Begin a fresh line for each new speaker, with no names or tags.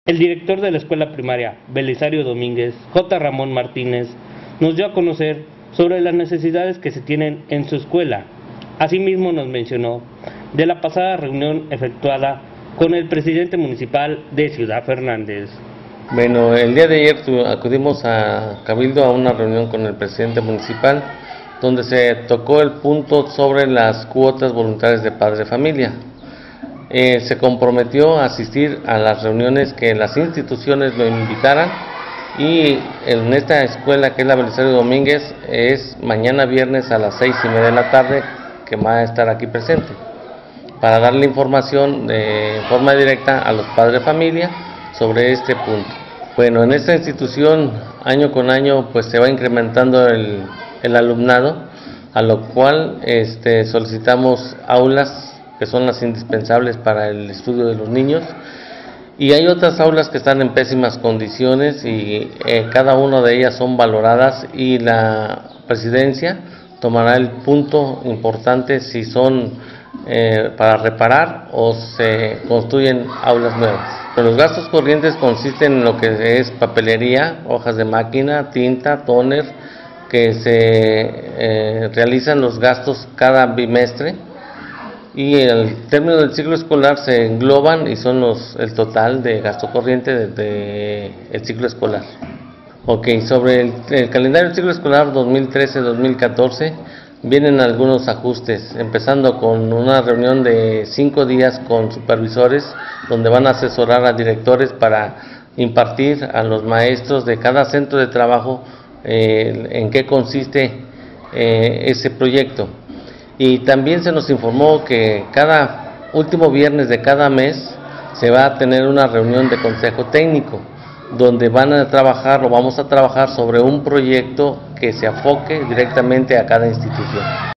El director de la escuela primaria, Belisario Domínguez, J. Ramón Martínez, nos dio a conocer sobre las necesidades que se tienen en su escuela. Asimismo nos mencionó de la pasada reunión efectuada con el presidente municipal de Ciudad Fernández.
Bueno, el día de ayer acudimos a Cabildo a una reunión con el presidente municipal donde se tocó el punto sobre las cuotas voluntarias de padres de familia. Se comprometió a asistir a las reuniones que las instituciones lo invitaran, y en esta escuela, que es la Belisario Domínguez, es mañana viernes a las 6:30 de la tarde que va a estar aquí presente para darle información de forma directa a los padres de familia sobre este punto. Bueno, en esta institución año con año pues se va incrementando el alumnado, a lo cual solicitamos aulas que son las indispensables para el estudio de los niños, y hay otras aulas que están en pésimas condiciones y cada una de ellas son valoradas, y la presidencia tomará el punto importante si son para reparar o se construyen aulas nuevas. Pero los gastos corrientes consisten en lo que es papelería, hojas de máquina, tinta, tóner, que se realizan los gastos cada bimestre, y el término del ciclo escolar se engloban y son el total de gasto corriente del ciclo escolar. Ok, sobre el calendario del ciclo escolar 2013-2014 vienen algunos ajustes, empezando con una reunión de 5 días con supervisores, donde van a asesorar a directores para impartir a los maestros de cada centro de trabajo en qué consiste ese proyecto. Y también se nos informó que cada último viernes de cada mes se va a tener una reunión de consejo técnico, donde van a trabajar o vamos a trabajar sobre un proyecto que se enfoque directamente a cada institución.